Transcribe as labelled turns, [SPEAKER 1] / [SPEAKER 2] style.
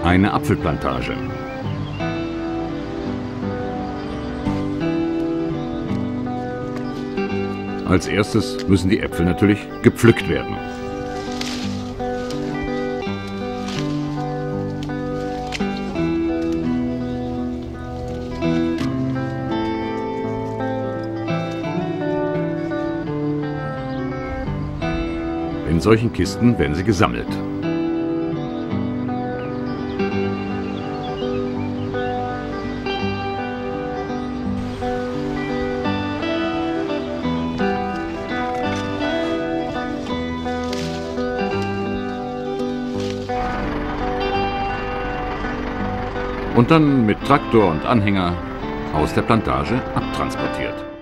[SPEAKER 1] Eine Apfelplantage. Als erstes müssen die Äpfel natürlich gepflückt werden. In solchen Kisten werden sie gesammelt. Und dann mit Traktor und Anhänger aus der Plantage abtransportiert.